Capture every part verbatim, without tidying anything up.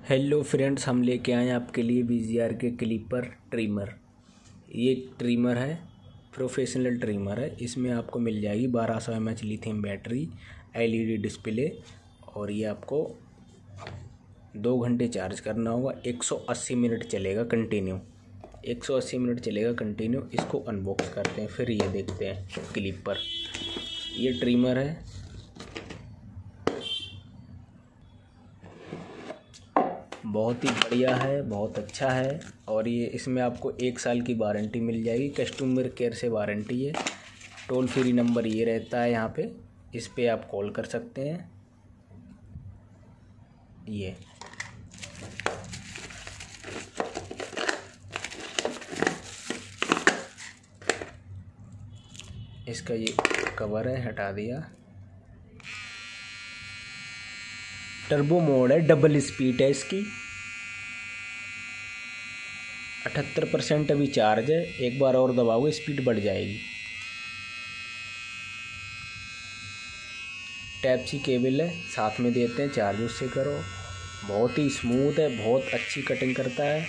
Hello friends, हम लेके आए हैं आपके लिए वी जी आर के क्लिपर ट्रिमर। ये ट्रिमर है, प्रोफेशनल ट्रिमर है। इसमें आपको मिल जाएगी बारह सौ M H lithium battery, L E D display, और ये आपको दो घंटे चार्ज करना होगा। एक सौ अस्सी मिनट चलेगा कंटिन्यू, एक सौ अस्सी मिनट चलेगा कंटिन्यू। इसको अनबॉक्स करते हैं, फिर ये देखते हैं क्लिपर। ये ट्रिमर है, बहुत ही बढ़िया है, बहुत अच्छा है। और ये इसमें आपको एक साल की वारंटी मिल जाएगी, कस्टमर केयर से वारंटी है। टोल फ्री नंबर ये रहता है यहाँ पे, इस पे आप कॉल कर सकते हैं। ये इसका ये कवर है, हटा दिया। टर्बो मोड है, डबल स्पीड है इसकी। अठहत्तर परसेंट अभी चार्ज है, एक बार और दबाओगे स्पीड बढ़ जाएगी। टाइप सी केबल है, साथ में देते हैं, चार्ज उससे करो। बहुत ही स्मूथ है, बहुत अच्छी कटिंग करता है।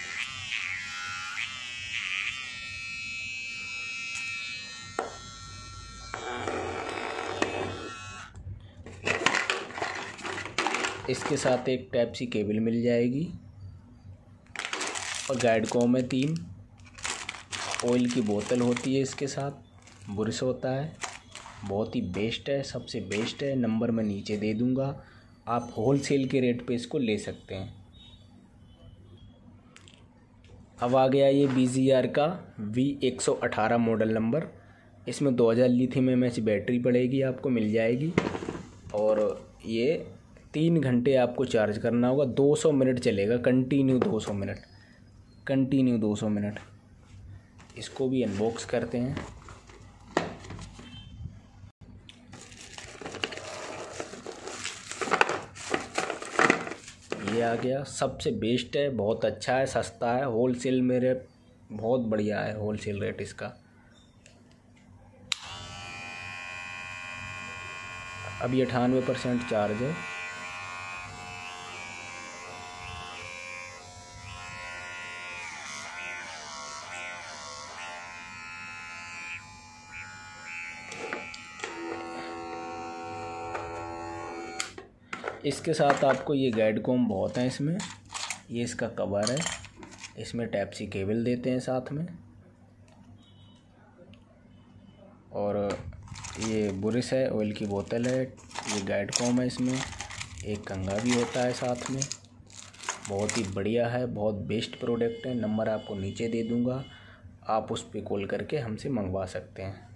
इसके साथ एक टाइप सी केबल मिल जाएगी और गाइड कॉम है तीन। ऑयल की बोतल होती है इसके साथ, ब्रश होता है। बहुत ही बेस्ट है, सबसे बेस्ट है। नंबर मैं नीचे दे दूंगा, आप होलसेल के रेट पे इसको ले सकते हैं। अब आ गया ये वी जी आर का वी एक सौ अठारह मॉडल नंबर। इसमें दो हज़ार लिथियम एम एच बैटरी पड़ेगी, आपको मिल जाएगी। और ये तीन घंटे आपको चार्ज करना होगा। दो सौ मिनट चलेगा कंटिन्यू, दो सौ मिनट कंटिन्यू दो सौ मिनट। इसको भी अनबॉक्स करते हैं। ये आ गया, सबसे बेस्ट है, बहुत अच्छा है, सस्ता है। होलसेल में रेट बहुत बढ़िया है, होलसेल रेट इसका। अभी अठानवे परसेंट चार्ज है। इसके साथ आपको ये गाइड कॉम बहुत है इसमें। ये इसका कवर है, इसमें टाइप सी केबल देते हैं साथ में। और ये ब्रश है, ऑयल की बोतल है, ये गाइड कॉम है। इसमें एक कंघा भी होता है साथ में। बहुत ही बढ़िया है, बहुत बेस्ट प्रोडक्ट है। नंबर आपको नीचे दे दूँगा, आप उस पर कॉल करके हमसे मंगवा सकते हैं।